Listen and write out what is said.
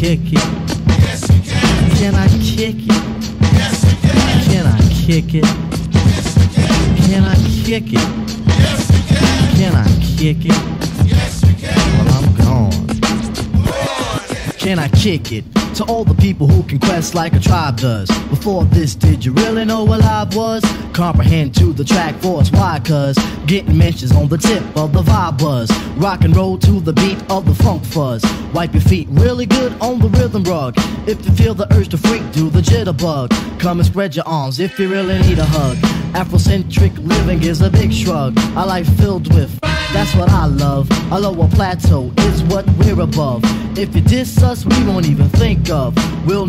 kick it? Yes, you can. Can I kick it? Yes, you can. Can I kick it? Yes, you can. Can I kick it? Yes, you can. Can I kick it? Yes, you can. Well, I'm gone. Lord. Can I kick it? To all the people who can quest like a tribe does. Before this, did you really know what live was? Comprehend to the track force, why? Cause getting mentions on the tip of the vibe buzz. Rock and roll to the beat of the funk fuzz. Wipe your feet really good on the rhythm rug. If you feel the urge to freak, do the jitterbug. Come and spread your arms if you really need a hug. Afrocentric living is a big shrug. A life filled with, that's what I love. A lower plateau is what we're above. If you diss us, we won't even think of. We'll